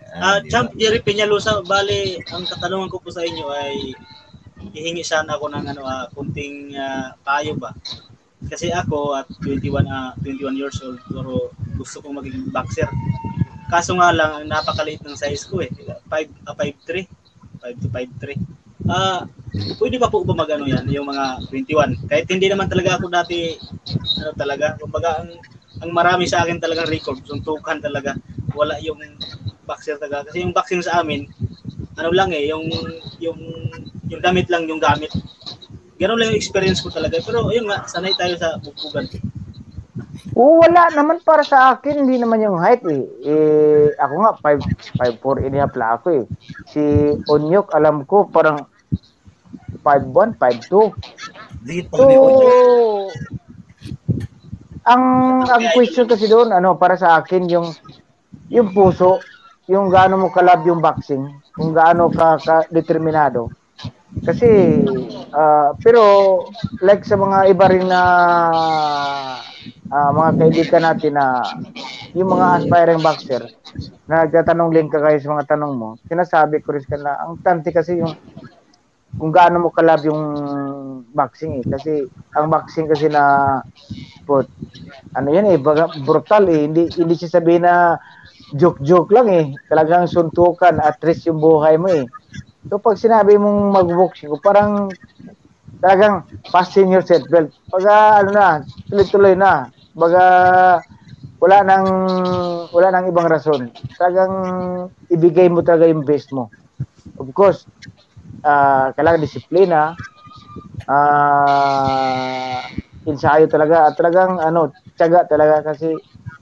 Champ Jerry Peñalosa, bali, ang katanungan ko po sa inyo ay hihingi sana ako ng kunting payo ba. Kasi ako at 21 years old, pero gusto kong maging boxer. Kaso nga lang, ang napakaliit ng size ko eh. 5'3", 5 to 5'3". Pwede pa po ba magano yan, yung mga 21? Kahit hindi naman talaga ako dati, talaga, kumbaga ang marami sa akin talagang record, suntukan talaga. Wala yung boxer talaga. Kasi yung boxing sa amin, ano lang eh, yung damit lang yung gamit. Ganun lang yung experience ko talaga. Pero ayun nga, sanay tayo sa bugbugan. Wala naman para sa akin, hindi naman yung height eh. Ako nga, 5'4" and a half lang ako eh. Si Onyok, alam ko, parang 5'1", 5'2". So, ang question kasi doon, para sa akin, yung puso, yung gaano mo kalab yung boxing, kung gaano ka determinado. Kasi, pero, like sa mga iba rin na mga kaibigan natin na yung mga aspiring boxer na nagtatanong din ka kayo sa mga tanong mo, sinasabi ko rin na ang tante kasi yung kung gaano mo kalab yung boxing eh. Kasi ang boxing kasi na sport, yan eh, brutal eh. Hindi siya sabihin na joke lang eh. Talagang suntukan at risk yung buhay mo eh. So pag sinabi mong mag-boxing, parang talagang fasten your seatbelt. Pag tuloy-tuloy na. Baga wala nang ibang rason. Talagang ibigay mo talaga yung best mo. Of course, kailangan disiplina, ensayo talaga at talagang tiyaga talaga kasi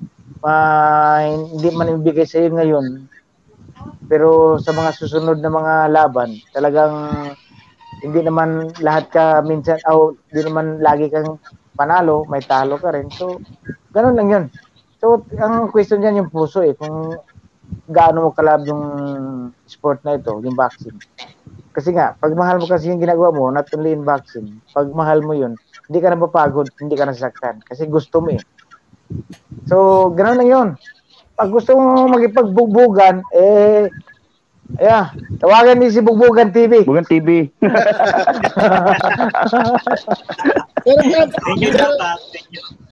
hindi man ibigay sa iyo ngayon, pero sa mga susunod na mga laban talagang hindi naman lahat ka minsan hindi naman lagi kang panalo, may talo ka rin. So ganun lang yun. So ang question niyan yung puso eh, kung gaano mo kalab yung sport na ito, yung boxing. Kasi nga, pag mahal mo kasi yung ginagawa mo, not only in boxing, pag mahal mo yun, hindi ka na mapagod, hindi ka na sasaktan. Kasi gusto mo eh. So, gano'n lang yun. Pag gusto mo magipagbubugan, tawagan niyo si Bugbugan TV. Bugbugan TV. Thank you, Thank you.